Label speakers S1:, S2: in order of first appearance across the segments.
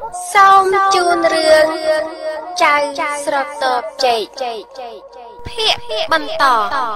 S1: សូមជូនរឿងចៅស្រទបចេកភាគបន្ត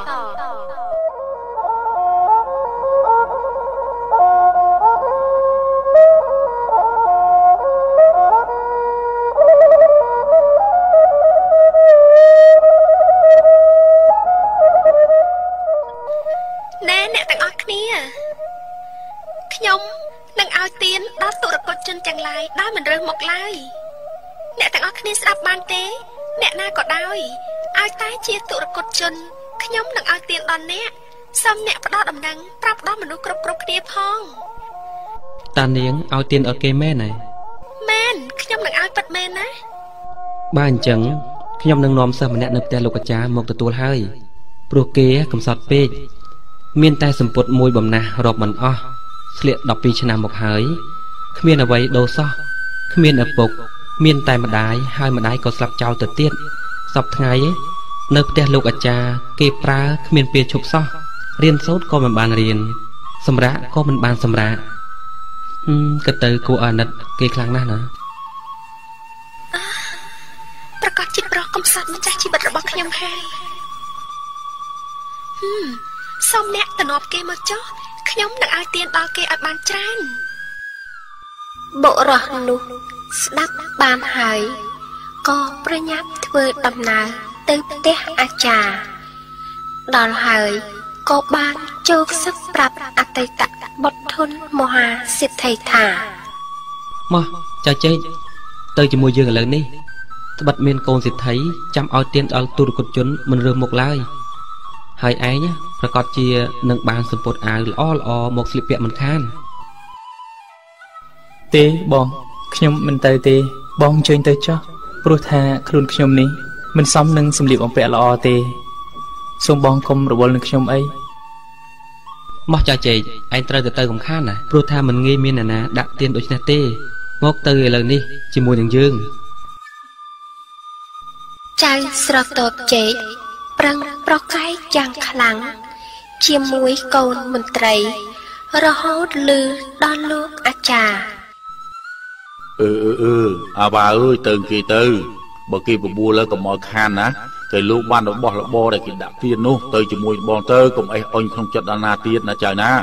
S1: ណែអ្នកទាំងអស់គ្នាខ្ញុំនឹងឲ្យទានដល់ទុរគតជនទាំងឡាយដោយមិនរើសមកឡើយអ្នកទាំងអស់គ្នាស្ដាប់បានទេអ្នកណាក៏ដោយឲ្យតែជាទុរគតជនខ្ញុំនឹងឲ្យទានដល់អ្នកសូមអ្នកផ្ដល់ដំណឹងប្រាប់ដល់មនុស្សគ្រប់គ្នាផង
S2: តានាងឲ្យទានឲ្យគេមែនទេ
S1: មែនខ្ញុំនឹងឲ្យពិតមែនណា
S2: បើអញ្ចឹងខ្ញុំនឹងនាំសិស្សម្នាក់នៅផ្ទះលោកអាចារ្យមកទទួលហើយព្រោះគេកំសត់ពេកមានតែសម្ពុតមួយបំណាស់រាប់មិនអស់ស្លៀក12ឆ្នាំមកហើយគ្មានអ្វីដូរសោះគ្មានឪពុកមានតែម្ដាយហើយម្ដាយក៏ស្លាប់ចោលទៅទៀតសពថ្ងៃនៅផ្ទះលោកអាចារ្យគេប្រើគ្មានពេលឈប់សោះរៀនសូត្រក៏មិនបានរៀនសម្រាកក៏មិនបានសម្រាកក៏ទៅគួរអាណិតគេខ្លាំងណាស់ណា
S1: ប្រកាសជាប្រកកំសត់ម្ចាស់ជីវិតរបស់ខ្ញុំហើយសូមអ្នកទៅនាំគេមកចុះខ្ញុំនឹងឲ្យទានដល់គេឲ្យបានច្រើនបុរសនោះស្ដាប់បានហើយក៏ប្រញាប់ធ្វើដំណើរទៅផ្ទះអាចារ្យដល់ហើយក៏បានចូលសឹកប្រាប់អតីតបុត្រធនមហាសិទ្ធិថា
S2: មកចៅចេកទៅជាមួយយើងឥឡូវនេះត្បិតមានកូនសិទ្ធិចាំឲ្យទានដល់ទុរគតជនមិនរើសមុខឡើយហើយឯងប្រកាសជានឹងបានសម្ពុតអាវល្អមកស្លៀកពាក់មិនខាន
S3: ទេបងខ្ញុំមិនទៅទេបងអញ្ជើញទៅចុះព្រោះថាខ្លួនខ្ញុំនេះមិនសមនឹងសម្លៀកបំពាក់ល្អទេសូមបងកុំរវល់នឹងខ្ញុំអី
S2: មកចាចេកឯងត្រូវទៅកំខានណាព្រោះថាមិនងាយមានអ្នកណាដាក់ទានដូចនេះទេមកទៅឥឡូវនេះជាមួយនឹងយើង
S1: ចៅស្រទបចេកប្រឹងប្រកែកយ៉ាងខ្លាំងជាមួយកូនមន្ត្រីរហូតលឺដល់លោកអាចារ្យ
S4: អាបាអើយទៅគេទៅបើគេបបួលកុំឲ្យខានណាតែលោកបានរបស់របរដែលគេដាក់ទៀននោះទៅជាមួយបងទៅកុំអេះអុញក្នុងចិត្តដល់ណាទៀតណាចៅណា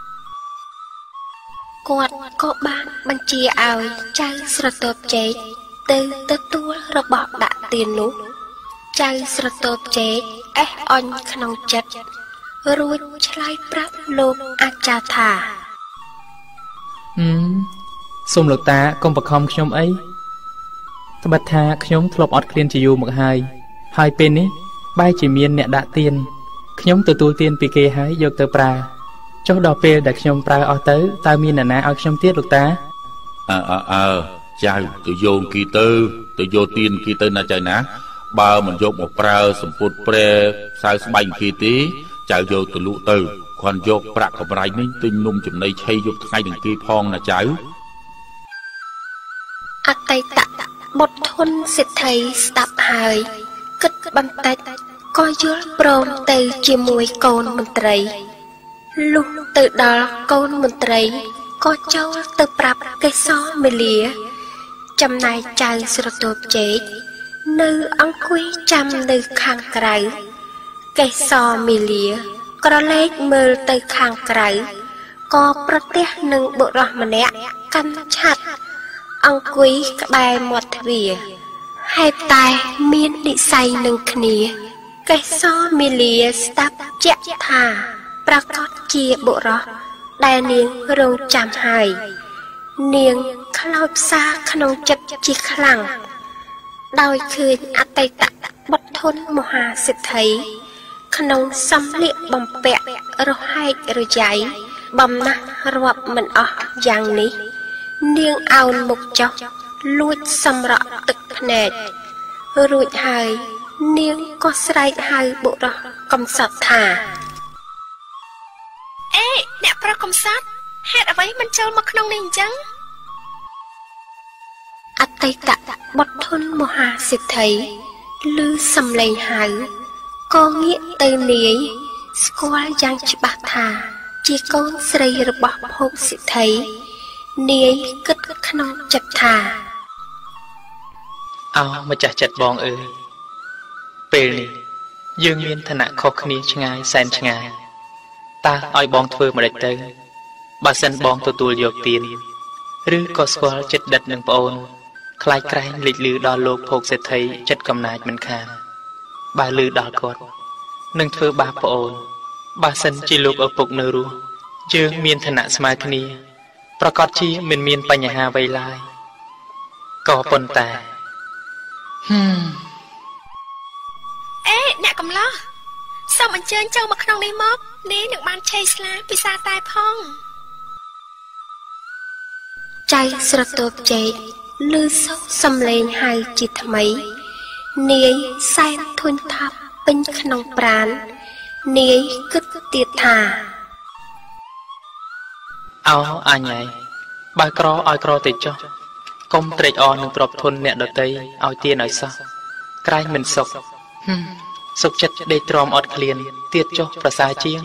S1: គាត់ក៏បានបញ្ជាឲ្យចៅស្រទបចេកទៅទទួលរបស់ដាក់ទៀននោះចៅស្រទបចេកអេះអញក្នុងចិត្តរួចឆ្លើយប្រាប់លោកអាចារ្យថា
S3: សូមលោកតាកុំបខំខ្ញុំអីត្បិតថាខ្ញុំធ្លាប់អត់ឃ្លានជាយូរមកហើយពេលនេះបែរជាមានអ្នកដាក់ទៀនខ្ញុំទទួលទៀនពីគេហើយយកទៅប្រើចុះដល់ពេលដែលខ្ញុំប្រើអស់ទៅតើមានអ្នកណាឲ្យខ្ញុំទៀតលោកតា
S4: ចៅទៅយោងគីទៅយកទៀនគីទៅណាចៅណាបើមិនយកមកប្រើសម្ពុតប្រែសៅស្បែកគីទេចៅយកទៅលក់ទៅគ្រាន់យកប្រាក់កម្រៃនេះទិញនំចំណីឆៃយកថ្ងៃនឹងគេផងណាចៅ
S1: អតីតបុត្រធនសិទ្ធិស្ដាប់ហើយគិតបន្តិចក៏យល់ព្រមទៅជាមួយកូនមន្ត្រីលុះទៅដល់កូនមន្ត្រីក៏ចូលទៅប្រាប់កេសរមេលាចំណែកចៅស្រទបចេកនៅអង្គុយចាំនៅខាងក្រៅកេសរមេលាក្រឡេកមើលទៅខាងក្រៅក៏ប្រទះនឹងបុរសម្នាក់កាន់ឆ័ត្រអង្គុយក្បែរមាត់ទ្វារហេតុតែមាននិស្ស័យនឹងគ្នាកេសរមេលាស្ដាប់ជាក់ថាប្រកាសជាបុរសដែលនាងរងចាំហើយនាងខ្លោចផ្សាក្នុងចិត្តជាខ្លាំងដោយឃើញអតីតបុត្រធនមហាសិទ្ធិក្នុងសម្លៀកបំពាក់រហែករយៃបំណាស់រាប់មិនអស់យ៉ាងនេះនាងអោនមុខចុះលួចសម្រក់ទឹកភ្នែករួចហើយនាងក៏ស្រែកហៅបុរសកំសត់ថាអេអ្នកប្រុសកំសត់ហេតុអ្វីមិនចូលមកក្នុងនេះអញ្ចឹងអតីតបុត្រធនមហាសិទ្ធិឮសំឡេងហៅក៏ងាកទៅនាយស្គាល់យ៉ាងច្បាស់ថាជាកូនស្រីរបស់ភោគសិទ្ធិនាយគិតក្នុងចិត្តថា
S3: អោម្ចាស់ចិត្តបងអើយពេលនេះយើងមានឋានៈខុសគ្នាឆ្ងាយសែនឆ្ងាយតើឲ្យបងធ្វើម្ដេចទៅបើសិនបងទទួលយកទានឬក៏ស្គាល់ចិត្តដិតនឹងប្អូនខ្លាចក្រែងលេចលឺដល់លោកភោគសេដ្ឋីចិត្តកំណាចមិនខានបើលឺដល់គាត់នឹងធ្វើបាបប្អូនបើសិនជាលោកឪពុកនៅរស់យើងមានឋានៈស្មើគ្នាប្រកាសជាមិនមានបញ្ហាអ្វីឡើយក៏ប៉ុន្តែ
S1: អេអ្នកកំឡោះសូមអញ្ជើញចូលមកក្នុងនេះមកនេះនឹងបានឆេះស្លាពិសាតែផងចៃស្រទប់ជែកឮសូរសំឡេងហៅជាថ្មីនាយសែនធុញថាប់ពេញក្នុងប្រាណនាយគិតទៀតថា
S3: អោអញឯងបើក្រឲ្យក្រទៅចុះកុំត្រេកអរនឹងទ្រព្យធនអ្នកដតីឲ្យទានឲ្យសោះក្រែងមិនសុខសុខចិត្តដេកទ្រាំអត់ឃ្លានទៀតចុះប្រសើរជាង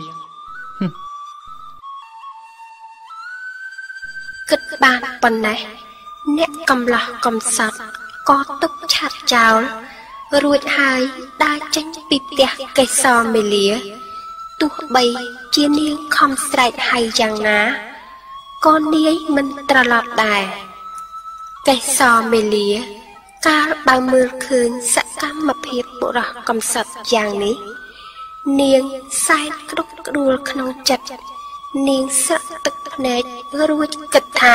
S1: គិតបានប៉ុណ្ណេះអ្នកកំឡោះកំសត់ក៏ទុកឆាត់ចោលរួចហើយដើរចេញពីផ្ទះកេសរមេលាទោះបីជានាងខំស្រែកហៅយ៉ាងណាក៏នាយមិនត្រឡប់ដែរកេសរមេលាកាលបើមើលឃើញសកម្មភាពបុរសកំសត់យ៉ាងនេះនាងសែនក្តុកក្តួលក្នុងចិត្តនាងស្រក់ទឹកភ្នែករួចគិតថា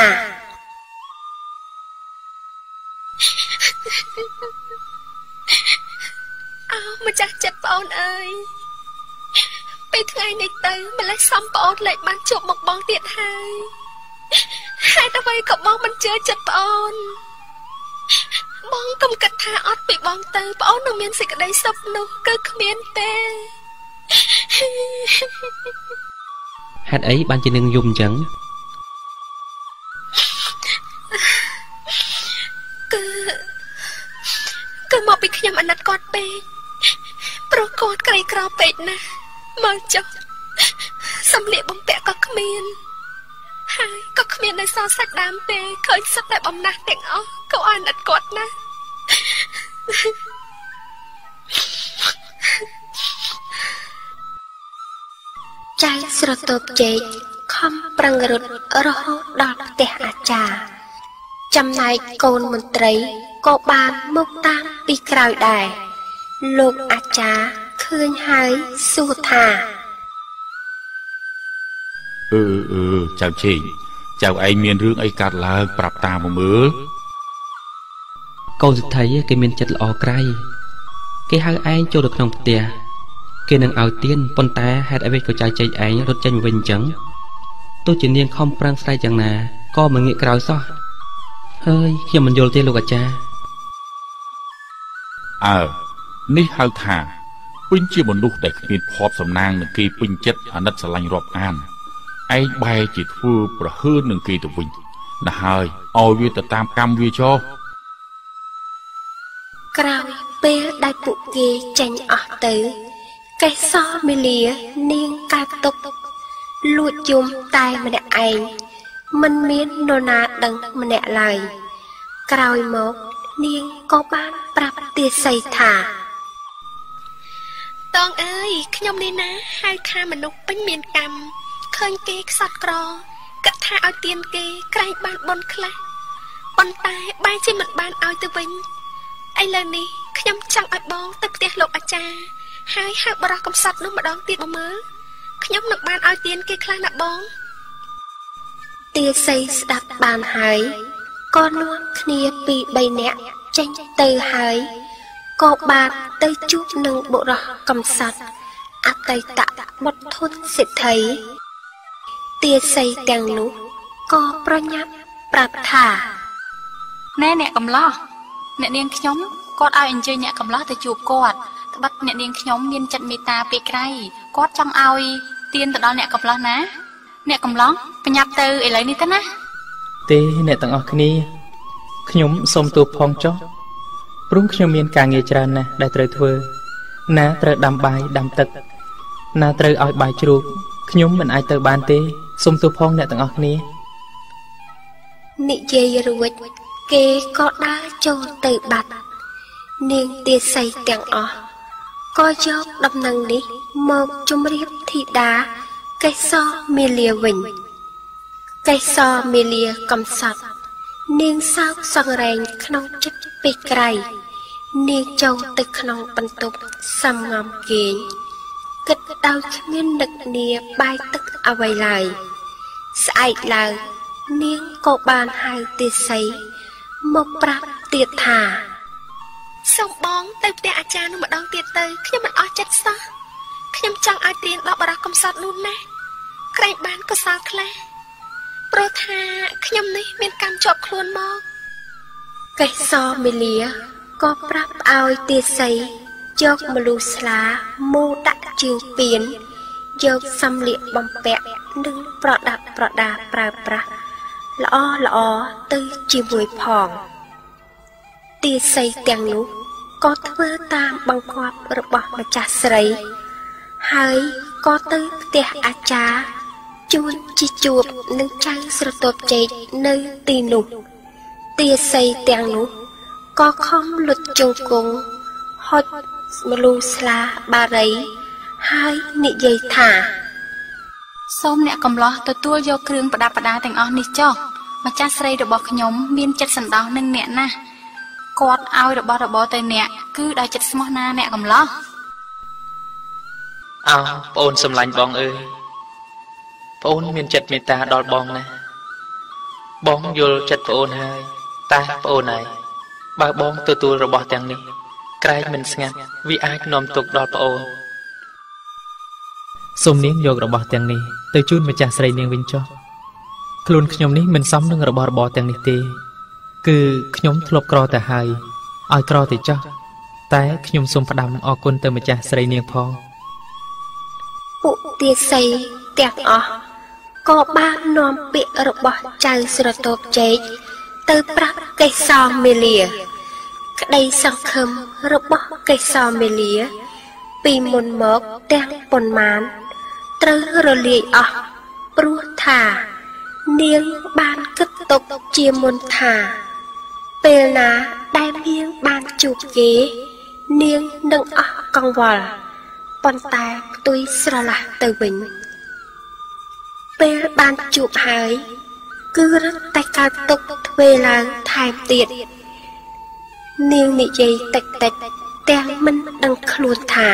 S1: អោម្ចាស់ចិត្តប្អូនអើយពេលថ្ងៃនេះទៅម្លេះសំប្អូនលែងបានជួបមុខបងទៀតហើយហេតុអ្វីក៏បងមិនជឿចិត្តប្អូនបងកុំគិតថាអត់ពីបងទៅប្អូននឹងមានសេចក្តីសុខនោះគឺគ្មានទេ
S2: ហេតុអីបានជានឹងយំអញ្ចឹង
S1: គឺមកពីខ្ញុំអាណិតគាត់ពេកព្រោះគាត់ក្រីក្រពេកណាស់មើលចុះសម្លៀកបំពាក់ក៏គ្មានហើយក៏គ្មាននៅសល់សាច់ដើមទេឃើញសឹកតែបំណាស់ទាំងអស់ក៏អាណិតគាត់ណាស់ចៅស្រទប់ជែកខំប្រឹងរត់រហូតដល់ផ្ទះអាចារ្យចំណែកកូនមន្ត្រីក៏បានមកតាមពីក្រោយដែរលោកអាចារ្យឃើញហើយសួរថា
S4: ចៅជេងចៅឯងមានរឿងអីកើតឡើងប្រាប់តាមកមើល
S2: កូនសិទ្ធិគេមានចិត្តល្អក្រៃគេហៅឯងចូលទៅក្នុងផ្ទះគេនឹងឲ្យទានប៉ុន្តែហេតុអ្វីក៏ចៅជេងឯងរត់ចេញមកវិញអញ្ចឹងទោះជានាងខំប្រឹងស្រែកយ៉ាងណាក៏មិនងាកក្រោយសោះហើយខ្ញុំមិនយល់ទេលោកអាចារ្យ
S4: នេះហៅថាពេញជាមនុស្សដែលគ្មានភ័ព្វសំណាងនឹងគេពេញចិត្តអាណិតស្រឡាញ់រាប់អានឯងបែរជាធ្វើប្រហើននឹងគេទៅវិញណាស់ហើយឲ្យវាទៅតាមកម្មវាចុះ
S1: ក្រោយពេលដែលពួកគេចេញអស់ទៅកេសរមេលានាងកើតទុកលួចយំតែម្នាក់ឯងមិនមាននរណាដឹងម្នាក់ឡើយក្រោយមកនាងក៏បានប្រាប់ទាសីថាតងអើយខ្ញុំនេះណាហៅថាមនុស្សពេញមានកម្មឃើញគេខ្សត់ក្រគិតថាឲ្យទានគេក្រែងបានបុណ្យខ្លះប៉ុន្តែបែរជាមិនបានឲ្យទៅវិញឥឡូវនេះខ្ញុំចង់ឲ្យបងទៅផ្ទះលោកអាចារ្យហើយហៅបរិះកំសត់នោះម្ដងទៀតមើលខ្ញុំនឹងបានឲ្យទានគេខ្លះណាបងទាសីស្ដាប់បានហើយក៏នាំគ្នាពី3នាក់ចេញទៅហើយក៏បានទៅជួបនឹងបុរសកំសត់អតីតបុត្រធនសិទ្ធិទាសីទាំងនោះក៏ប្រញាប់ប្រាប់ថា
S5: ណែអ្នកកំឡោះអ្នកនាងខ្ញុំគាត់ឲ្យអញ្ជើញអ្នកកំឡោះទៅជួបគាត់ត្បិតអ្នកនាងខ្ញុំមានចិត្តមេត្តាពេកក្រៃគាត់ចង់ឲ្យទានទៅដល់អ្នកកំឡោះណាអ្នកកំឡោះប្រញាប់ទៅឥឡូវនេះទៅណា
S3: ទេអ្នកទាំងអស់គ្នាខ្ញុំសូមទូលផងចុះព្រោះខ្ញុំមានការងារច្រើនណាស់ដែលត្រូវធ្វើណាត្រូវដាំបាយដាំទឹកណាត្រូវឲ្យបាយជ្រូកខ្ញុំមិនអាចទៅបានទេសូមទូលផងអ្នកទាំងអស់គ្នា
S1: និយាយរួចគេក៏ដើរចូលទៅបាត់នាងទាសីទាំងអស់ក៏យកដំណឹងនេះមកជម្រាបធីតាកេសរមាលាវិញកេសរមាលាកំសត់នាងសោកសង្រេងក្នុងចិត្តពេកក្រៃនាងចូលទៅក្នុងបន្ទប់សំងំគេងគិតដោយគ្មាននឹកនាបាយទឹកអ្វីឡើយស្អែកឡើងនាងក៏បានហៅទាសីមកប្រាប់ទៀតថាសូមបងទៅផ្ទះអាចារ្យនោះម្ដងទៀតទៅខ្ញុំមិនអស់ចិត្តសោះខ្ញុំចង់ឲ្យទានដល់បរិះកំសត់នោះណាក្រែងបានកុសលខ្លះព្រោះថាខ្ញុំនេះមានកម្មជាប់ខ្លួនមកកេសរមាលាក៏ប្រាប់ឲ្យទាសីយកម្លូស្លាមូដាក់ជើងពៀនយកសំលៀកបំពាក់និងប្រដាប់ប្រដាប្រើប្រាស់ល្អទៅជាមួយផងទាសីទាំងនោះក៏ធ្វើតាមបង្គាប់របស់ម្ចាស់ស្រីហើយក៏ទៅផ្ទះអាចារ្យជួនជីជួបនឹងចៅស្រទាប់ចេកនៅទីនោះទាសីទាំងនោះក៏ខំលុតជង្គង់ហុចម្លូស្លាបារីហើយនិយាយថា
S5: សូមអ្នកកំឡោះទទួលយកគ្រឿងប្រដាប់ប្រដាទាំងអស់នេះចុះម្ចាស់ស្រីរបស់ខ្ញុំមានចិត្តសន្តោសនឹងអ្នកណាស់គាត់ឲ្យរបស់របរទៅអ្នកគឺដោយចិត្តស្មោះណាអ្នកកំឡោះ
S3: អោប្អូនសម្លាញ់បងអើយប្អូនមានចិត្តមេត្តាដល់បងណាស់បងយល់ចិត្តប្អូនហើយតែប្អូនឯងបើបងទទួលរបស់ទាំងនេះក្រែងមិនស្ងាត់វាអាចនាំទុក្ខដល់ប្អូនសូមនាងយករបស់ទាំងនេះទៅជូនម្ចាស់ស្រីនាងវិញចុះខ្លួនខ្ញុំនេះមិនសមនឹងរបស់របរទាំងនេះទេគឺខ្ញុំធ្លាប់ក្រទៅហើយឲ្យក្រទៅចុះតែខ្ញុំសូមផ្ដាំអរគុណទៅម្ចាស់ស្រីនាងផង
S1: ពួកទាសីទាំងអស់ក៏បាននាំពាក្យរបស់ចៅស្រទាប់ចេកទៅប្រាប់កេសរមាលាក្តីសង្ឃឹមរបស់កេសរមាលាពីមុនមកទាំងប៉ុន្មានត្រូវរលាយអស់ព្រោះថានាងបានគិតទុកជាមុនថាពេលណាដែលនាងបានជួបគេនាងនឹងអស់កង្វល់ប៉ុន្តែផ្ទុយស្រឡះទៅវិញពេលបានជួបហើយគឺរឹតតែកើតទុកទ្វេឡើងថែមទៀតនាងនិយាយតិចទាំងមិនដឹងខ្លួនថា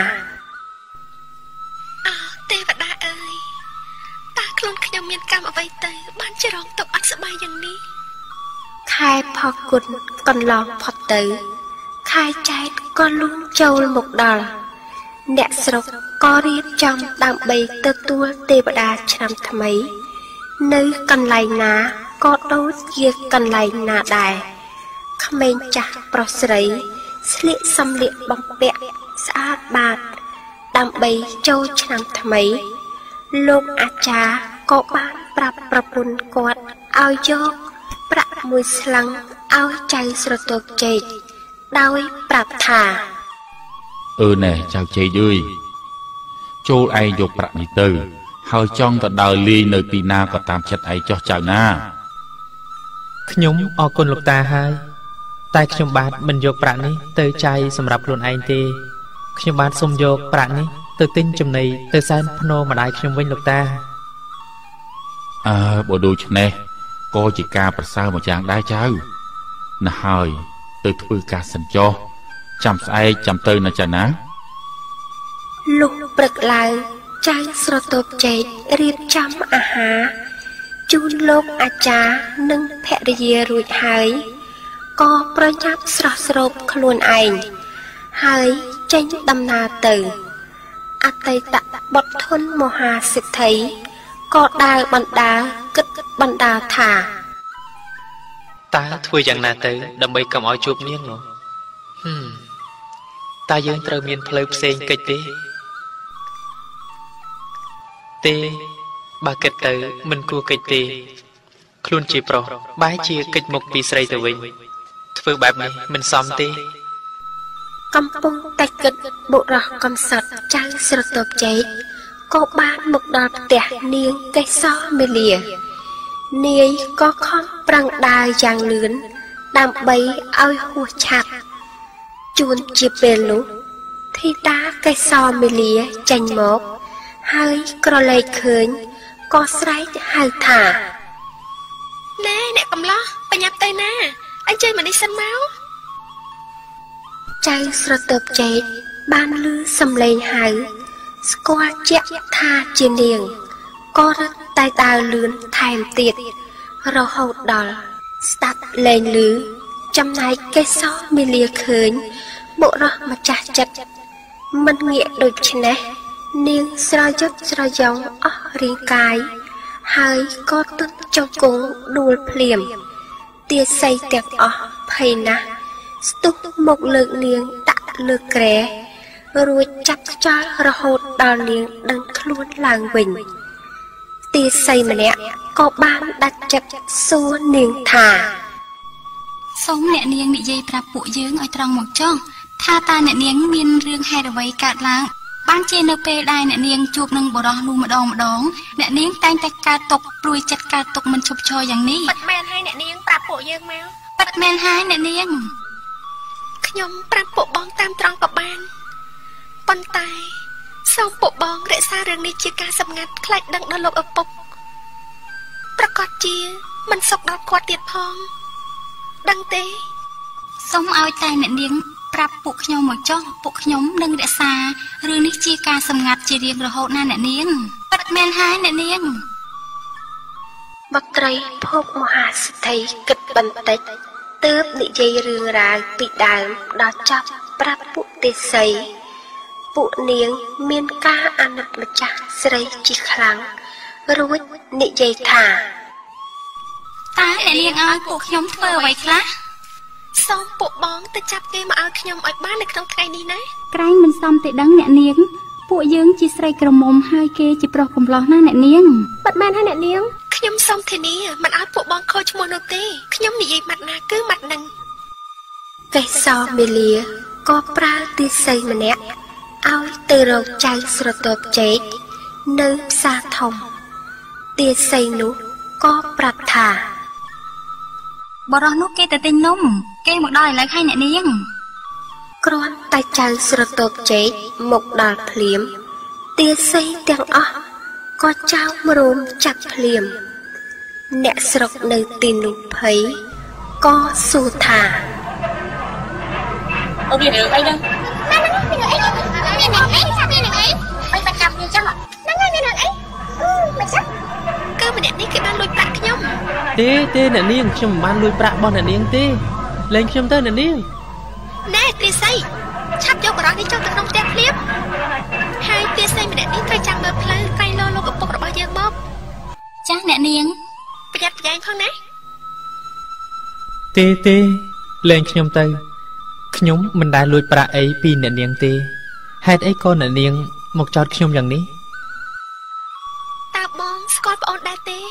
S1: អោទេវតាអើយតើខ្លួនខ្ញុំមានកម្មអ្វីទៅបានច្រងទុកអត់ស្បាយយ៉ាងនេះខែផគុណកន្លងផុតទៅខែចែកក៏លូនចូលមកដល់អ្នកស្រុកក៏រៀបចំដើម្បីទទួលទេវតាឆ្នាំថ្មីនៅកន្លែងណាក៏ដូចជាកន្លែងណាដែរក្មេងចាស់ប្រុសស្រីស្លៀកសំលៀកបំពាក់ស្អាតបាតដើម្បីចូលឆ្នាំថ្មីលោកអាចារ្យក៏បានប្រាប់ប្រពន្ធគាត់ឲ្យយកប្រាក់មួយស្លឹងឲ្យចៅស្រទាប់ចេកដោយប្រាប់ថា
S4: ណែចៅចេកអើយចូលឯងយកប្រាក់នេះទៅហើយចង់ទៅដើរលេងនៅទីណាក៏តាមចិត្តឯងចុះចៅណា
S3: ខ្ញុំអរគុណលោកតាហើយតែខ្ញុំបាទមិនយកប្រាក់នេះទៅចាយសម្រាប់ខ្លួនឯងទេខ្ញុំបាទសូមយកប្រាក់នេះទៅទិញចំណីទៅសែនភ្នោម្ដាយខ្ញុំវិញលោកតា
S4: បើដូច្នេះក៏ជាការប្រសើរមួយយ៉ាងដែរចៅណាហើយទៅធ្វើការសិនចុះចាំស្អែកចាំទៅណាចៅណា
S1: លុះព្រឹកឡើងចៅស្រទាប់ចេករៀបចំអាហារជូនលោកអាចារ្យនិងភរិយារួចហើយក៏ប្រញាប់ស្រស់ស្រូបខ្លួនឯងហើយចេញដំណើរទៅអតីតបុត្រធនមហាសិទ្ធិក៏ដើរបណ្ដាគិតបណ្ដាថា
S3: តើធ្វើយ៉ាងណាទៅដើម្បីកុំឲ្យជួបនាងនោះតើយើងត្រូវមានផ្លូវផ្សេងកិច្ចទេបើគិតទៅមិនគួរកិច្ចទេខ្លួនជាប្រុសបែរជាកិច្ចមុខពីស្រីទៅវិញធ្វើបែបនេះមិនសមទេ
S1: កំពុងតែគិតបុរសកំសត់ចៅស្រទាប់ចេកក៏បានមកដល់ផ្ទះនាងកេសរមាលានាយក៏ខំប្រឹងដើរយ៉ាងលឿនដើម្បីឲ្យហួសឆាប់ជួនជាពេលនោះធីតាកេសរមេលាចេញមកហើយក្រឡេកឃើញក៏ស្រែកហៅថាណែអ្នកកំឡោះបញ្ញាប់ទៅណាអញ្ជើញមកនេះសិនមកចៅស្រទើបចេកបានឮសំឡេងហៅស្គាល់ជាក់ថាជានាងក៏រត់តែដើរលឿនថែមទៀតរហូតដល់ស្ដាប់លែងឮចំណែកកេសរមេលាឃើញបុរសម្ចាស់ចិត្តមិនងាកដូច្នេះនាងស្រយុតស្រយងអស់រាងកាយហើយក៏ទន់ចុះគង់ដួលភ្លាមទាស័យទាំងអស់ភ័យណាស់ស្ទុះមកលើកនាងដាក់លើក្រែរួចចាប់ខ្យល់រហូតដល់នាងដឹងខ្លួនឡើងវិញទាស័យម្នាក់ក៏បានដាច់ចិត្តសួរនាងថា
S5: សូមអ្នកនាងនិយាយប្រាប់ពួកយើងឲ្យត្រង់មកចុះថាតើអ្នកនាងមានរឿងហេតុអ្វីកើតឡើងបានជានៅពេលដែលអ្នកនាងជួបនឹងបុរសនោះម្ដងអ្នកនាងតែងតែកើតទុកព្រួយចិត្តកើតទុកមិនឈប់ឈរយ៉ាងនេះ
S1: ប៉ិតមែនហើយអ្នកនាងប្រាប់ពួកយើងមក
S5: ប៉ិតមែនហើយអ្នកនាង
S1: ខ្ញុំប្រាប់ពួកបងតាមត្រង់ក៏បានប៉ុន្តែសូមពួកបងរក្សារឿងនេះជាការសម្ងាត់ខ្លាចដឹងដល់លោកឪពុកប្រកាសជាមិនសុខដល់គាត់ទៀតផងដឹងទេ
S5: សូមឲ្យតែអ្នកនាងប្រាប់ពួកខ្ញុំមកចុះពួកខ្ញុំនឹងរក្សារឿងនេះជាការសម្ងាត់ជារៀងរហូតណាអ្នកនាងប៉ិតមែនហើយអ្នកនាង
S1: បត្រីភពមហាសិទ្ធិគិតបន្តិចទើបនិយាយរឿងរ៉ាវពីដើមដល់ចប់ប្រាប់ពួកទេសីពួកនាងមានការអាណិតម្ចាស់ស្រីជាខ្លាំងរួចនិយាយថា
S5: តើអ្នកនាងឲ្យពួកខ្ញុំធ្វើអ្វីខ្លះ
S1: សូមពួកបងទៅចាប់គេមកឲ្យខ្ញុំឲ្យបាននៅក្នុងថ្ងៃនេះណា
S5: ក្រែងមិនសមទេដឹងអ្នកនាងពួកយើងជាស្រីក្រមុំហើយគេជាប្រុសកំឡោះណាអ្នកនាង
S1: ប៉ិតមែនហើយអ្នកនាងខ្ញុំសូមធានាមិនឲ្យពួកបងខូចឈ្មោះនោះទេខ្ញុំនិយាយម៉ាត់ណាគឺម៉ាត់នឹងកេសរមេលាក៏ប្រើទាស័យម្នាក់ឲ្យទៅរកចៅស្រទើបចេកនៅផ្សារធំទាស័យនោះក៏ប្រាប់ថា
S5: បរោះនោះគេទៅទិញនំគេមកដល់ឥឡូវហើយអ្នកនាង
S1: គ្រាន់តែចៅស្រទើបចេកមកដល់ភ្លាមទាស័យទាំងអស់ក៏ចោលរោមចាក់ភ្លាមអ្នកស្រុកនៅទីនោះភ័យក៏សួរថា
S6: អូវារឿងអីហ្នឹង
S1: មានអីអីបាច់ចាប់វាចុះហ្នឹងហើយមានអីមិនចាប់គឺម្នាក់នេះគេបានលួចប្រាក់ខ្ញុំ
S3: ទេអ្នកនាងខ្ញុំមិនបានលួចប្រាក់របស់អ្នកនាងទេលែងខ្ញុំទៅអ្នកនាង
S1: ណែទាស័យឆាប់យកបរិសុទ្ធនេះចូលទៅក្នុងផ្ទះភ្លាមហើយទាស័យម្នាក់នេះត្រូវចាំមើលផ្លូវក្រែងលោកឪពុករបស់យើងមក
S5: ចាស់អ្នកនាង
S1: ប្រយ័ត្នប្រយែងផងណា
S3: ទេលែងខ្ញុំទៅខ្ញុំមិនដែលលួចប្រាក់អីពីអ្នកនាងទេហេតុអីក៏អ្នកនាងមកចោទខ្ញុំយ៉ាងនេះ
S1: តើបងស្គាល់ប្អូនដែរទេ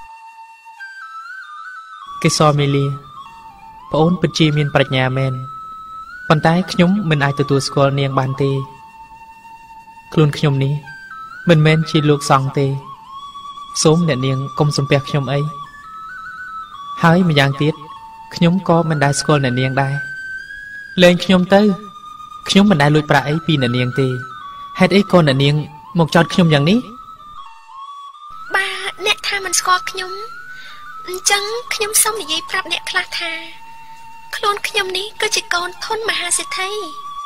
S3: កេសរមេលាប្អូនពិតជាមានប្រាជ្ញាមែនប៉ុន្តែខ្ញុំមិនអាចទទួលស្គាល់នាងបានទេខ្លួនខ្ញុំនេះមិនមែនជាលោកសង្ឃទេសូមអ្នកនាងកុំសំពះខ្ញុំអីហើយម្យ៉ាងទៀតខ្ញុំក៏មិនដែលស្គាល់អ្នកនាងដែរលែងខ្ញុំទៅខ្ញុំមិនដែលលួចប្រាក់អីពីអ្នកនាងទេហេតុអីក៏អ្នកនាងមកចោទខ្ញុំយ៉ាងនេះ
S1: បើអ្នកថាមិនស្គាល់ខ្ញុំអញ្ចឹងខ្ញុំសូមនិយាយប្រាប់អ្នកខ្លះថាខ្លួនខ្ញុំនេះគឺជាកូនធនមហាសេដ្ឋី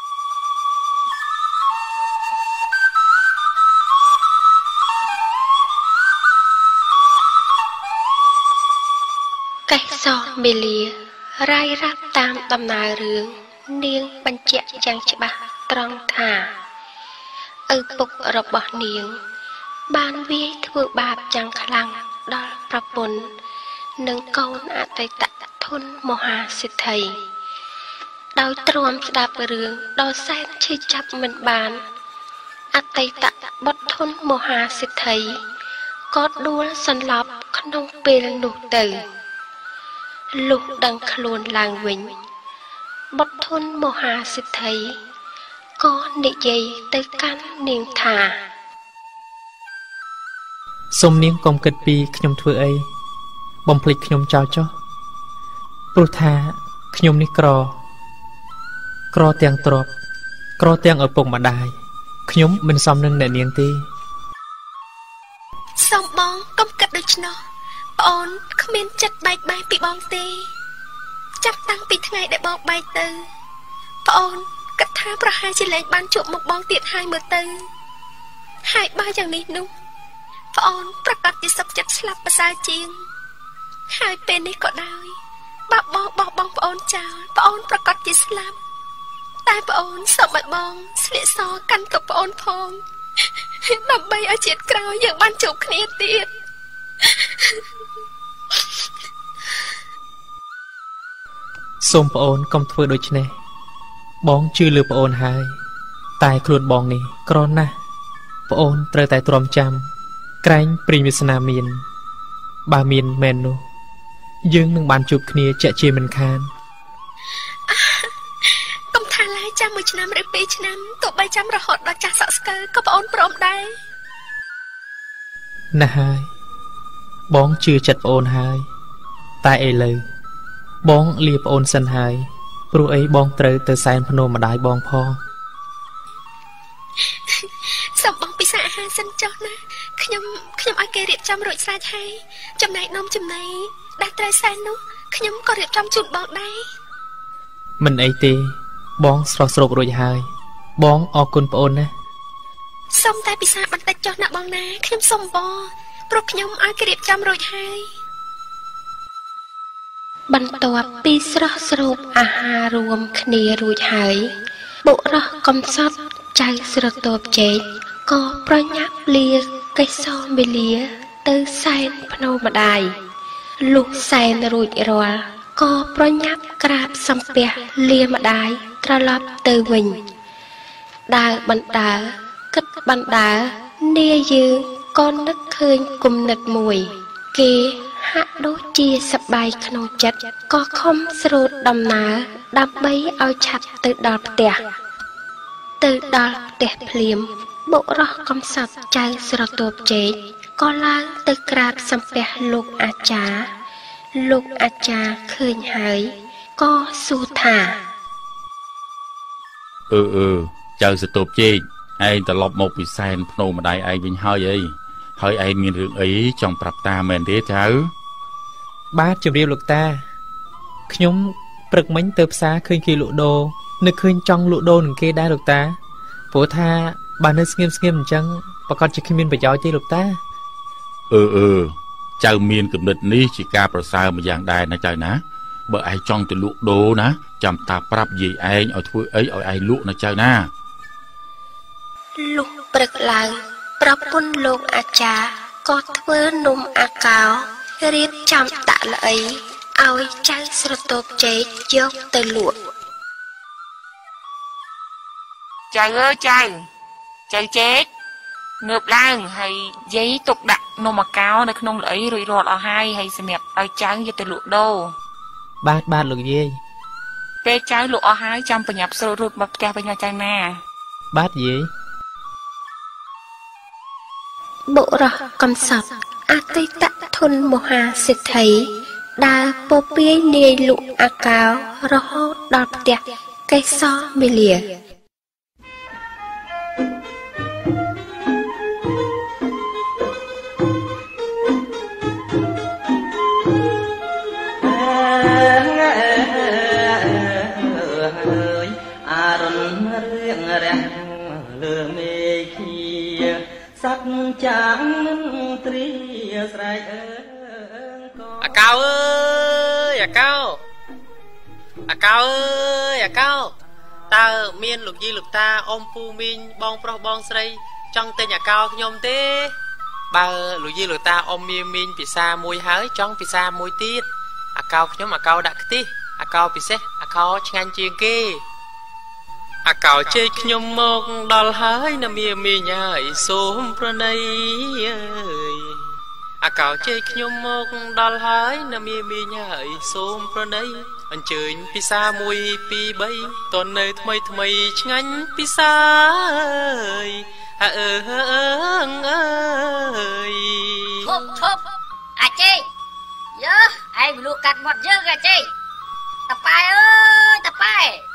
S1: កេសរមេលារាយរាប់តាមដំណើររឿងនាងបញ្ជាក់យ៉ាងច្បាស់ត្រង់ថាឪពុករបស់នាងបានវាយធ្វើបាបយ៉ាងខ្លាំងដល់ប្រពន្ធនិងកូនអតីតធនមហាសេដ្ឋីដោយទ្រាំស្ដាប់រឿងដ៏សែនឈឺចាប់មិនបានអតីតបុត្រធនមហាសេដ្ឋីក៏ដួលសន្លប់ក្នុងពេលនោះទៅលុះដឹងខ្លួនឡើងវិញបុត្រធនមហាសេដ្ឋីក៏និយាយទៅកាន់នាងថា
S3: សូមនាងកុំគិតពីខ្ញុំធ្វើអីបំភ្លេចខ្ញុំចោលចុះព្រោះថាខ្ញុំនេះក្រក្រទាំងទ្រពក្រទាំងឪពុកម្ដាយខ្ញុំមិនសមនឹងអ្នកនាងទេ
S1: សូមបងកុំគិតដូច្នោះប្អូនគ្មានចិត្តបែកបាក់ពីបងទេចាប់តាំងពីថ្ងៃដែលបងបែកទៅប្អូនគិតថាប្រហែលជាលែងបានជួបមុខបងទៀតហើយមើលទៅហើយបើយ៉ាងនេះនោះប្អូនប្រកាសជាសុខចិត្តស្លាប់ប្រសើរជាងហើយពេលនេះក៏ដោយបើបងបោះបង់ប្អូនចោលប្អូនប្រកាសជាស្លាប់តែប្អូនសូមឲ្យបងស្លៀកសកាន់ទុកប្អូនផងដើម្បីឲ្យជាតិក្រោយយើងបានជួបគ្នាទៀត
S3: សូមប្អូនកុំធ្វើដូច្នេះបងជឿលើប្អូនហើយតែខ្លួនបងនេះក្រណាស់ប្អូនត្រូវតែទ្រាំចាំក្រែងព្រាញវាសនាមានបើមានមែននោះយើងនឹងបានជួបគ្នាជាក់ជាមិនខាន
S1: កុំថាឡើយចាំ1ឆ្នាំឬ2ឆ្នាំទោះបីចាំរហូតដល់ចាស់សក់ស្កើក៏ប្អូនព្រមដែរ
S3: ណាស់ហើយបងជឿចិត្តប្អូនហើយតែឥឡូវបងលាប្អូនសិនហើយព្រោះអីបងត្រូវទៅសែនភ្នំម្ដាយបងផង
S1: សូមបងពិសាអាហារសិនចុះណាខ្ញុំឲ្យគេរៀបចំរួចស្រេចហើយចំណែកនំចំណីដែលត្រូវសែននោះខ្ញុំក៏រៀបចំជូនបងដែរ
S3: មិនអីទេបងស្រស់ស្រូបរួចហើយបងអរគុណប្អូនណា
S1: សូមតែពិសាបន្តិចចុះណាបងណាខ្ញុំសូមបងព្រោះខ្ញុំឲ្យគេរៀបចំរួចហើយបន្ទាប់ពីស្រស់ស្រូបអាហាររួមគ្នារួចហើយបុរសកំសត់ចៅស្រទបចេកក៏ប្រញាប់លាកេសរមេលាទៅសែនភ្នំម្ដាយលុះសែនរួចរាល់ក៏ប្រញាប់ក្រាបសំពះលាម្ដាយត្រឡប់ទៅវិញដើរបណ្ដើរគិតបណ្ដើរនាយយើងក៏នឹកឃើញគំនិតមួយគេហាក់ដូចជាសប្បាយក្នុងចិត្តក៏ខំស្រូតដំណើរដើម្បីឲ្យឆាប់ទៅដល់ផ្ទះទៅដល់ផ្ទះភ្លាមបុរសកំសត់ចៅស្រទបចេកក៏ឡើងទៅក្រាបសំពះលោកអាចារ្យលោកអាចារ្យឃើញហើយក៏សួរថា
S4: ចៅស្រទបចេកឯងត្រឡប់មកពីសែនភ្នំម្ដាយឯងវិញហើយអីហើយឯងមានរឿងអីចង់ប្រាប់តាមែនទេចៅ
S3: បាទជម្រាបលោកតាខ្ញុំព្រឹកមិញទៅផ្សារឃើញគេលក់ដូរនឹកឃើញចង់លក់ដូរនឹងគេដែរលោកតាព្រោះថាបើនៅស្ងៀមអញ្ចឹងប្រកាសជាគ្មានប្រយោជន៍ទេលោកតា
S4: ចៅមានគំនិតនេះជាការប្រសើរមួយយ៉ាងដែរណាចៅណាបើឯងចង់ទៅលក់ដូរណាចាំតាប្រាប់យាយឯងឲ្យធ្វើអីឲ្យឯងលក់ណាចៅណា
S1: លុះព្រឹកឡើងប្រពន្ធលោកអាចារ្យក៏ធ្វើនំអាកោរៀបចំដាក់ល្អីឲ្យចៅស្រទបចេកយកទៅលក់
S6: ចៅអើយចៅចេកងើបឡើងហើយយាយទុកដាក់នំអាកោនៅក្នុងល្អីរួចរាល់អស់ហើយសម្រាប់ឲ្យចៅយកទៅលក់ដូរ
S3: បាទលោកយាយ
S6: ពេលចៅលក់អស់ហើយចាំប្រញាប់ស្រូតរួចមកផ្ទះវិញណាចៅណា
S3: បាទយាយ
S1: បុរសកំសត់អតីតធនមហាសេដ្ឋីដើរពពាយនាយលក់អាកោរហូតដល់ផ្ទះកេសរមេលា
S7: ចាំត្រៀស្រែក
S3: អាកោអើយអាកោអើយអាកោតើមានលោកយាយលោកតាអ៊ំពូមីងបងប្រុសបងស្រីចង់ទិញអាកោខ្ញុំទេបើលោកយាយលោកតាអ៊ំមីងពិសាមួយហើយចង់ពិសាមួយទៀតអាកោខ្ញុំអាកោដាក់ខ្ទិះអាកោពិសេសអាកោឆ្ងាញ់ជាងគេអាកោជ័យខ្ញុំមកដល់ហើយណាមីញ៉ាយសូមប្រណីអើយអាកោជ័យខ្ញុំមកដល់ហើយណាមីញ៉ាយសូមប្រណីអញ្ជើញពិសា1 2 3តននៅថ្មីឆ្ងាញ់ពិសាអើយអើយ
S8: ឈប់អាជ័យយើឯងលក់កាត់មាត់យើងអាជ័យតាប៉ែអើយតាប៉ែ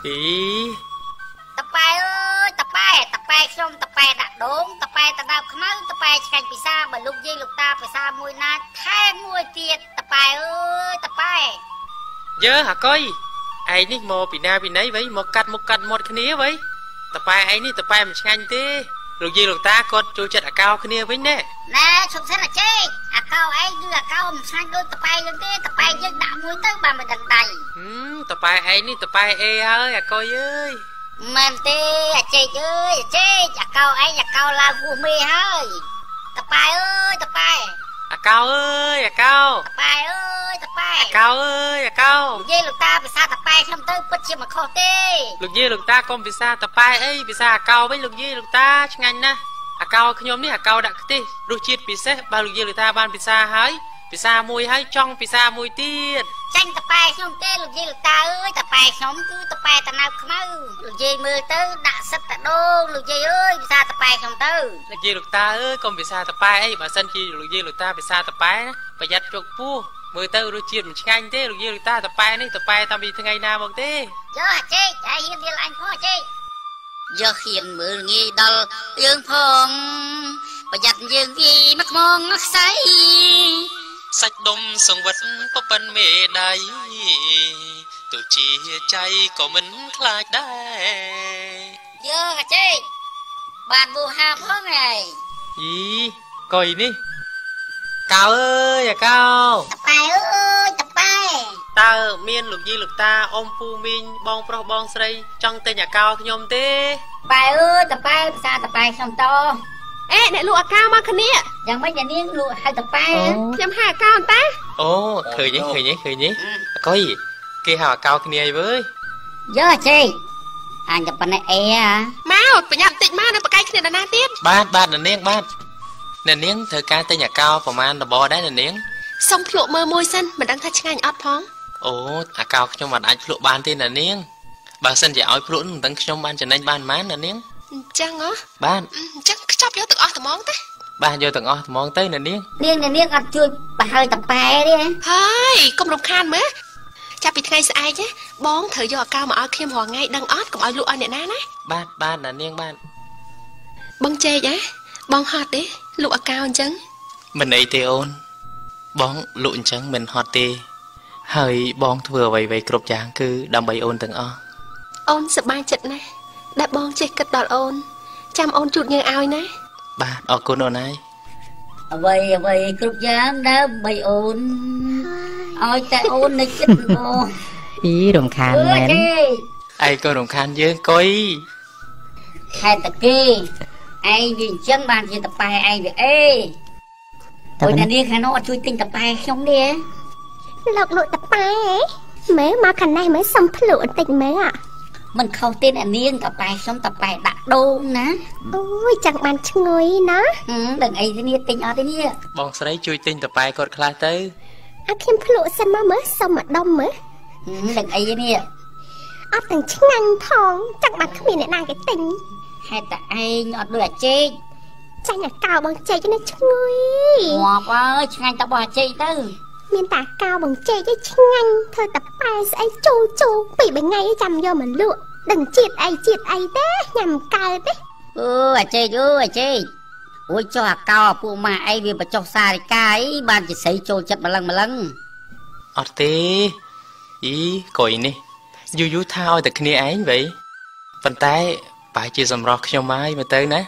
S8: តាប៉ែអើយតាប៉ែខ្ញុំតាប៉ែដាក់ដងតាប៉ែតដើបខ្មៅតាប៉ែឆ្កាច់ពិសាបើលោកយាយលោកតាពិសាមួយណាថែមមួយទៀតតាប៉ែអើយតាប៉ែ
S3: យើអាកុយឯងនេះមកពីណាពីណីវ៉ៃមកកាត់មុខកាត់មាត់គ្នាវ៉ៃតាប៉ែឯងនេះតាប៉ែមិនឆ្ងាញ់ទេលោកយាយលោកតាគាត់ចូលចិត្តអាកោគ្នាវិញណែ
S8: ឈប់សិនអាចេកអាកោឯងគឺអាកោមិនឆ្ងាញ់ដូចតាប៉ែយើងទេតាប៉ែយើងដាក់មួយទៅបានមិនដឹងដៃ
S3: តាប៉ែឯងនេះតាប៉ែអេហើយអាកុយអើយ
S8: មែនទេអាចេកអើយអាចេកអាកោឯងអាកោឡើងពោះមេហើយតាប៉ែអើយតាប៉ែ
S3: អាកោអើយអាកោ
S8: តាប៉ែអើយតាប៉ែ
S3: អាកោអើយអាកោ
S8: លោកយាយលោកតាពិសាតាប៉ែខ្ញុំទៅពិតជាមិនខុសទេ
S3: លោកយាយលោកតាកុំពិសាតាប៉ែអីពិសាអាកោវិញលោកយាយលោកតាឆ្ងាញ់ណាស់អាកោខ្ញុំនេះអាកោដាក់ខ្ទិះរសជាតិពិសេសបើលោកយាយលោកតាបានពិសាហើយពិសាមួយហើយចង់ពិសាមួយទៀត
S8: ចាញ់តាប៉ែខ្ញុំទេលោកយាយលោកតាអើយតាប៉ែខ្ញុំគឺតាប៉ែតណៅខ្មៅលោកយាយមើលទៅដាក់សិតតដូងលោកយាយអើយពិសាតាប៉ែខ្ញុំទៅ
S3: លោកយាយលោកតាអើយកុំពិសាតាប៉ែអីបើសិនជាលោកយាយលោកតាពិសាតាប៉ែណាប្រយ័ត្នជោគពោះមើលទៅរសជាតិមិនឆ្ងាញ់ទេលោកយាយលោកតាតាប៉ែនេះតាប៉ែតាំងពីថ្ងៃណាមកទេ
S8: យើអាចេកហើយហ៊ានរៀលអញផងអាចេកយើហ៊ានមើលងាយដល់យើងផងប្រយ័ត្នយើងវាមកខ្មងខ្សែ
S3: សាច់ដុំសង្វិតពពិនមេដៃទោះជាใจក៏មិនខ្លាចដែរ
S8: យើអាចេកបានប៊ូហាផងហើយ
S3: កុយនេះកៅអើយអាកៅ
S8: តាប៉ែអើយតាប៉ែ
S3: តើមានលោកយាយលោកតាអ៊ំពូមីងបងប្រុសបងស្រីចង់ទិញអាកៅខ្ញុំទេ
S8: ប៉ែអើយតាប៉ែភាសាតាប៉ែខ្ញុំត
S1: អេអ្នកលក់អាកៅមកគ្នា
S8: យ៉ាងម៉េចអ្នកនាងលក់ហៅតាប៉ែ
S1: ខ្ញុំហៅអាកៅអន្តា
S3: អូឃើញទេអាកុយគេហៅអាកៅគ្នាអីវើយ
S8: យើចេកអញតែប៉ុណ្ណេះអេ
S1: មកប្រញាប់តិចមកនៅបកៃគ្នាដល់ណាទៀត
S3: បាទអ្នកនាងអ្នកនាងត្រូវការទិញអាកៅប្រមាណដបដែរអ្នកនាង
S1: សុំភ្លក់មើលមួយសិនមិនដឹងថាឆ្ងាញ់អត់ផង
S3: អូអាកៅខ្ញុំមិនអាចភ្លក់បានទេអ្នកនាងបើសិនជាឲ្យភ្លក់មិនដឹងខ្ញុំបានចំណេញបានប៉ុន្មានអ្នកនាង
S1: អញ្ចឹងហ៎
S3: បាទ
S1: អញ្ចឹងខ្ចប់យកទាំងអស់ត្មងទេ
S3: បាទយកទាំងអស់ត្មងទៅអ្នកនាង
S8: អត់ជួយបើហើយតាប៉ែទេ
S1: ហើយកុំរំខានមើលចាប់ពីថ្ងៃស្អែកបងត្រូវយកអាកៅមកឲ្យខ្ញុំរាល់ថ្ងៃដឹងអត់កុំឲ្យលក់ឲ្យអ្នកណាណា
S3: បាទអ្នកនាងបាទ
S1: បងចេកបងហត់ទេលក់អាកៅអញ្ចឹង
S3: មិនអីទេអូនបងលក់អញ្ចឹងមិនហត់ទេហើយបងធ្វើអ្វីៗគ្រប់យ៉ាងគឺដើម្បីអូនទាំងអស់
S1: អូនសប្បាយចិត្តណាស់ដែលបងចេះគិតដល់អូនចាំអូនជូតញើឲ្យណា
S3: បាទអរគុណអូនហើយ
S8: អ្វីគ្រប់យ៉ាងដើម្បីអូនឲ្យតែអូននៅចិត្តបង
S9: រំខានមែន
S3: ឯងក៏រំខានយើងកុយ
S8: ខែតគេឯងវាអញ្ចឹងបានជាតប៉ែឯងវាអេអូយតានេះខាងនោះអត់ជួយទិញតប៉ែខ្ញុំទេ
S1: លោកលក់តប៉ែមើលមកខាងនេះមើលសុំភ្លក់បន្តិចមើល
S8: មិនខុសទេអ្នកនាងតប៉ែខ្ញុំតប៉ែដាក់ដូងណា
S1: អូយចាំបានឈ្ងុយណា
S8: ដឹងអីនេះទិញអត់ទេនេះ
S3: បងស្រីជួយទិញតប៉ែគាត់ខ្លះទៅ
S1: អាខ្ញុំភ្លក់សិនមកមើលសុំម្ដុំមើល
S8: ដឹងអីនេះ
S1: អត់ទាំងឆ្ងាញ់ផងចាំបានគ្មានអ្នកណាគេទិញ
S8: ហេតុតែឯងអត់ដូចអាចេក
S1: ចាញ់អាកៅបងចេកនេះឈ្ងុយ
S8: ងាប់អើយឆ្ងាញ់តែបងអាចេកទៅ
S1: មានតែកៅបងចេកឯងឆ្ងាញ់ធ្វើតែប៉ែស្អីជូពី3ថ្ងៃចាំយកមកលក់ដឹងជាតិអីទេញ៉ាំកើតទេ
S8: អូអាចេកអូយចុះអាកៅពួកម៉ាអីវាបញ្ចុះសារិកាអីបានជាស្រីចូលចិត្តម្លឹង
S3: អត់ទេកុយនេះយូរថាឲ្យតែគ្នាឯងវ៉ៃប៉ុន្តែបែរជាសម្រស់ខ្ញុំហើយមើលទៅណា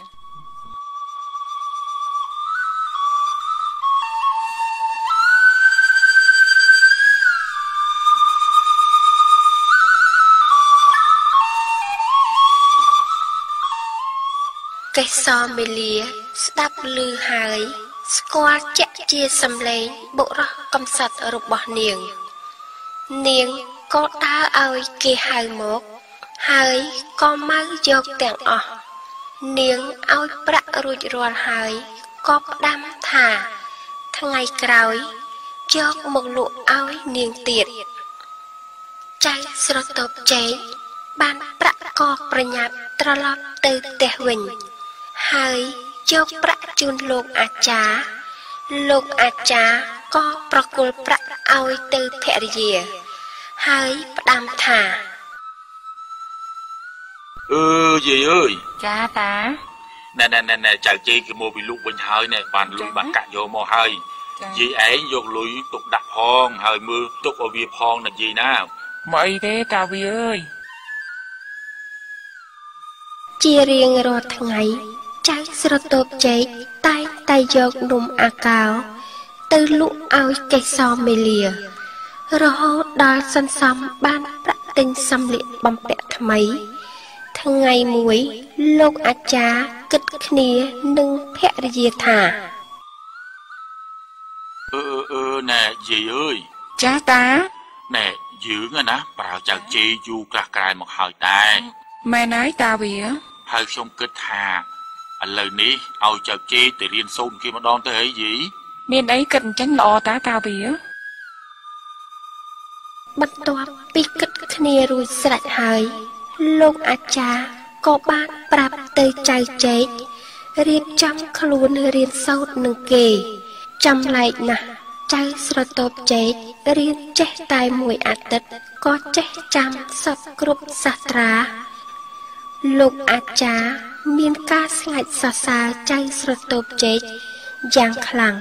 S1: កេសមេលាស្ដាប់ឮហើយស្គាល់ជាក់ជាសំឡេងបុរសកំសត់របស់នាងក៏ដើរឲ្យគេហៅមកហើយក៏មកយកទាំងអស់នាងឲ្យប្រាក់រួចរាល់ហើយក៏ផ្ដាំថាថ្ងៃក្រោយយកមកលក់ឲ្យនាងទៀតចៅស្រទប់ចេកបានប្រាក់ក៏ប្រញាប់ត្រឡប់ទៅផ្ទះវិញហើយយកប្រាក់ជូនលោកអាចារ្យក៏ប្រគល់ប្រាក់ឲ្យទៅភរិយាហើយផ្ដាំថា
S4: Dì ơi.
S6: Cha ta.
S4: Nè chào chị cái mua bị lục bình hơi nè, bàn lùi bàn cạn vô mò hơi. Dì ấy vô lùi tục đặt hòn, hơi mưa tục ở việc hòn là gì nào?
S6: Mọi thế Tao Vi ơi.
S1: ជារៀងរាល់ថ្ងៃចៅស្រទប់ចេកតែងតែយកនំអាកោទៅលក់ឲ្យកេសរមេលារហូតដល់សន្សំបានប្រាក់ទិញសម្លៀកបំពាក់ថ្មីថ្ងៃមួយលោកអាចារ្យគិតគ្នានឹងភរិយាថា
S4: Nè dì ơi.
S6: Cha ta.
S4: Nè dưỡng à ná, bảo chào chị du cả cài một hồi tay.
S6: Mẹ nói Tao Vi á.
S4: Hơi xong kết hà. Lời ní, ao chào chị để riêng xôn kia mà đón tới ấy gì?
S6: Miền ấy cần tránh lọ tá Tao Vi á.
S1: បន្ទាប់ពីគិតគ្នារួចស្រេចហើយលោកអាចារ្យក៏បានប្រាប់ទៅចៅចេករៀបចំខ្លួនរៀនសូត្រនឹងគេចម្លែកណាស់ចៅស្រទប់ចេករៀនចេះតែមួយអាទិត្យក៏ចេះចាំសពគ្រប់សាស្ត្រាលោកអាចារ្យមានការស្ងើចសរសើរចៅស្រទប់ចេកយ៉ាងខ្លាំង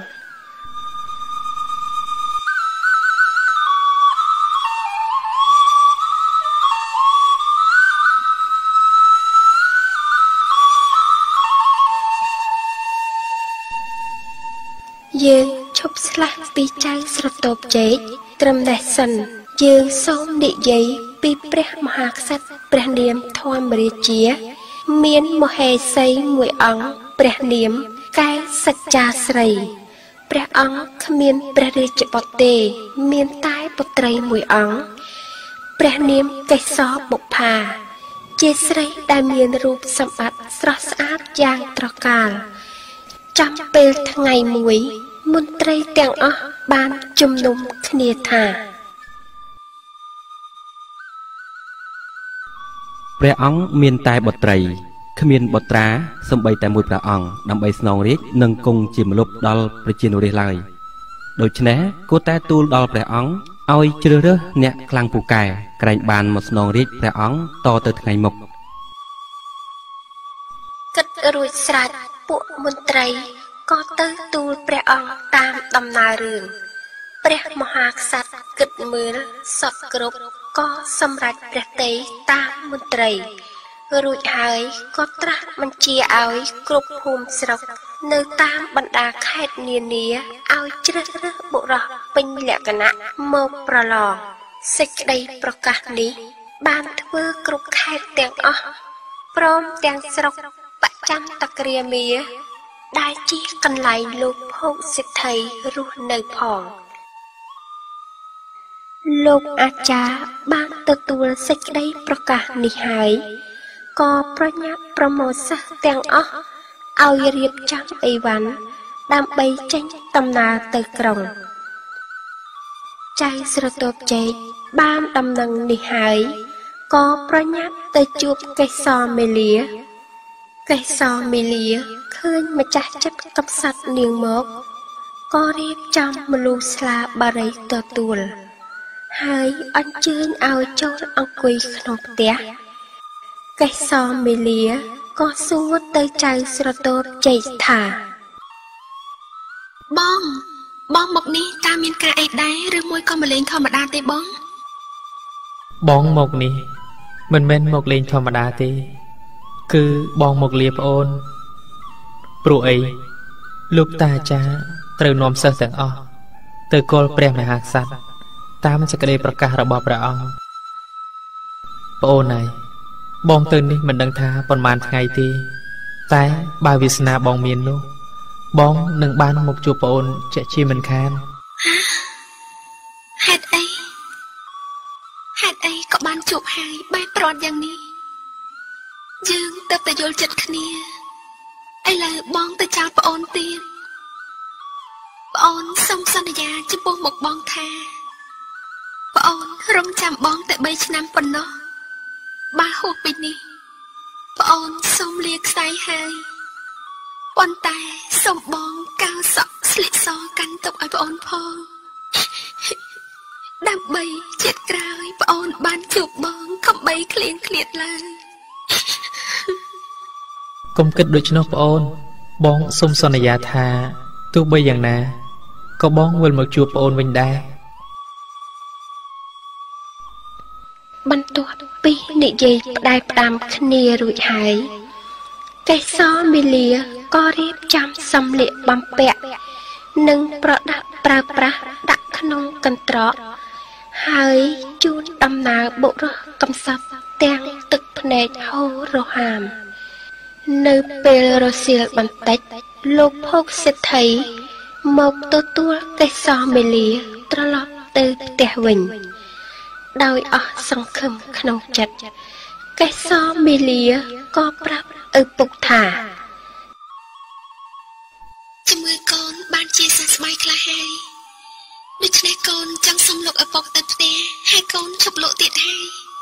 S1: យើងឈប់ស្លាស់ពីចៅស្រទប់ចេកត្រឹមនេះសិនយើងសូមនិយាយពីព្រះមហាក្សត្រព្រះនាមធម្មរាជាមានមហេសីមួយអង្គព្រះនាមកែសច្ចាស្រីព្រះអង្គគ្មានព្រះរាជបុត្រទេមានតែពុត្រីមួយអង្គព្រះនាមកេសរបុប្ផាជាស្រីដែលមានរូបសម្បត្តិស្រស់ស្អាតយ៉ាងត្រកាល ចាំពេលថ្ងៃមួយមន្ត្រីទាំងអស់បានជំនុំគ្នាថា
S2: ព្រះអង្គមានតែបុត្រីគ្មានបុត្រាសំបីតែមួយព្រះអង្គដើម្បីស្នងរាជនិងគង់ជាម្លប់ដល់ប្រជានុរាស្ត្រឡើយដូច្នេះគួរតែទូលដល់ព្រះអង្គឲ្យជ្រើសរើសអ្នកខ្លាំងពូកែក្រែងបានមកស្នងរាជព្រះអង្គតទៅថ្ងៃមុខ
S1: គិតរួចស្រេចពួកមន្ត្រីក៏ទៅទូលព្រះអង្គតាមដំណើររឿងព្រះមហាក្សត្រគិតមើលសពគ្រប់ក៏សម្រេចព្រះទ័យតាមមន្ត្រីរួចហើយក៏ត្រាស់បញ្ជាឲ្យគ្រប់ភូមិស្រុកនៅតាមបណ្ដាខេត្តនានាឲ្យជ្រើសរើសបុរសពេញលក្ខណៈមកប្រឡងសេចក្តីប្រកាសនេះបានធ្វើគ្រប់ខេត្តទាំងអស់ព្រមទាំងស្រុកបច្ចាំតគ្រាមា ដែលជាកន្លែងលោកភោគសិទ្ធិរស់នៅផងលោកអាចារ្យបានទទួលសេចក្តីប្រកាសនេះហើយក៏ប្រញាប់ប្រមូលសិស្សទាំងអស់ឲ្យរៀបចំអីវ៉ាន់ដើម្បីចេញដំណើរទៅក្រុងចៅស្រទប់ចេកបានដំណឹងនេះហើយក៏ប្រញាប់ទៅជួបកេសរមេលា កេសរមេលាឃើញម្ចាស់ចិត្តកំសត់នាងមកក៏រៀបចំមលូស្លាបារីទទួលហើយអញ្ជើញឲ្យចូលអង្គុយក្នុងផ្ទះកេសរមេលាក៏សួរទៅចៅស្រទប់ចេកថា
S10: បងមកនេះតើមានការអីដែរឬមួយក៏មកលេងធម្មតាទេបង
S3: បងមកនេះមិនមែនមកលេងធម្មតាទេ គឺបងមកលាប្អូនព្រោះអីលោកតាអាចារ្យត្រូវនាំសិស្សទាំងអស់ទៅគល់ព្រះមហាក្សត្រតាមសេចក្តីប្រកាសរបស់ព្រះអង្គប្អូនហើយបងទៅនេះមិនដឹងថាប៉ុន្មានថ្ងៃទេតែបើវាសនាបងមាននោះបងនឹងបានមកជួបប្អូនជាក់ជាមិនខាន
S10: ហេតុអីក៏បានជួបហើយបែបប្រត់យ៉ាងនេះ យើងទៅតែយល់ចិត្តគ្នាឥឡូវបងទៅចោលប្អូនទៀតប្អូនសុំសន្យាចំពោះមុខបងថាប្អូនរងចាំបងតែ3ឆ្នាំប៉ុណ្ណោះបើហួសពីនេះប្អូនសុំលាខ្សែហើយប៉ុន្តែសុំបងកៅសក់ស្លៀកសកាន់ទុកឲ្យប្អូនផងដើម្បីជាតិក្រោយប្អូនបានជួបបងកុំបីឃ្លៀងឃ្លាតឡើយ
S3: កុំគិតដូច្នោះប្អូនបងសូមសន្យាថាទោះបីយ៉ាងណាក៏បងវិលមកជួបប្អូនវិញដែរ
S1: បន្ទាប់ពីនិយាយផ្ដាយផ្ដាំគ្នារួចហើយកេសរមីលាក៏រៀបចំសម្លៀកបំពាក់និងប្រដាប់ប្រើប្រាស់ដាក់ក្នុងកន្ត្រកហើយជូនដំណើរបុរសកំសត់ទាំងទឹកភ្នែកហូររហាមនៅពេលរសៀលបន្តិចលោកភោគសេដ្ឋីមកទទួលកេសរមីលាត្រឡប់ទៅផ្ទះវិញដោយអស់សង្ឃឹមក្នុងចិត្តកេសរមីលាក៏ប្រាប់ឪពុកថា
S10: ជំងឺកូនបានជាសះស្បើយខ្លះហើយដូច្នេះកូនចង់សុំលោកឪពុកទៅផ្ទះហើយកូនជប់លក់ទៀតហើយ